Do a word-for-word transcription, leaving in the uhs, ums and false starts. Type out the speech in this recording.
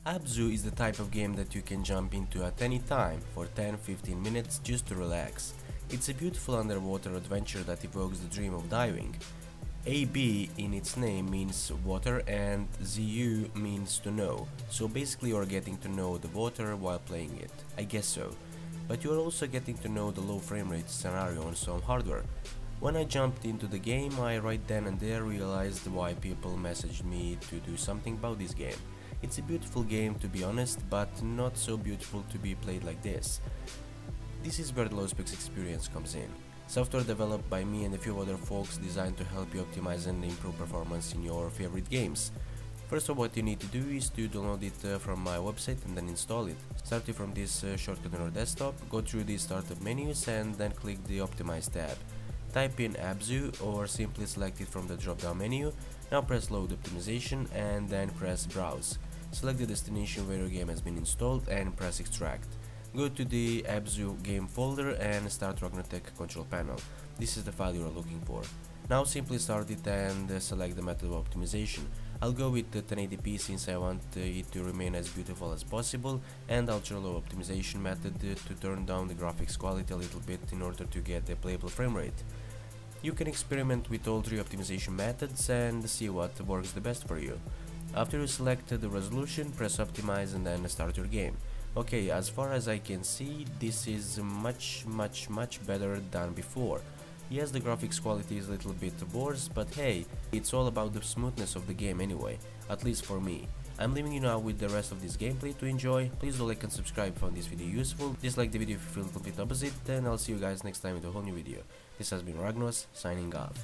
Abzu is the type of game that you can jump into at any time for ten to fifteen minutes just to relax. It's a beautiful underwater adventure that evokes the dream of diving. A B in its name means water and Z U means to know, so basically you're getting to know the water while playing it, I guess so. But you're also getting to know the low frame rate scenario on some hardware. When I jumped into the game, I right then and there realized why people messaged me to do something about this game. It's a beautiful game to be honest, but not so beautiful to be played like this. This is where the low specs experience comes in. Software developed by me and a few other folks designed to help you optimize and improve performance in your favorite games. First of all, what you need to do is to download it uh, from my website and then install it. Starting from this uh, shortcut on your desktop, go through the startup menus and then click the Optimize tab. Type in Abzu or simply select it from the drop down menu. Now press load optimization and then press browse. Select the destination where your game has been installed and press extract. Go to the Abzu game folder and start Ragnarok control panel. This is the file you are looking for. Now simply start it and uh, select the method of optimization. I'll go with the ten eighty p since I want uh, it to remain as beautiful as possible, and ultra low optimization method uh, to turn down the graphics quality a little bit in order to get a playable frame rate. You can experiment with all three optimization methods and see what works the best for you. After you select the resolution, press optimize and then start your game. Okay, as far as I can see, this is much much much better than before. Yes, the graphics quality is a little bit worse, but hey, it's all about the smoothness of the game anyway, at least for me. I'm leaving you now with the rest of this gameplay to enjoy. Please do like and subscribe if you found this video useful, dislike the video if you feel a little bit opposite, and I'll see you guys next time with a whole new video. This has been Ragnos, signing off.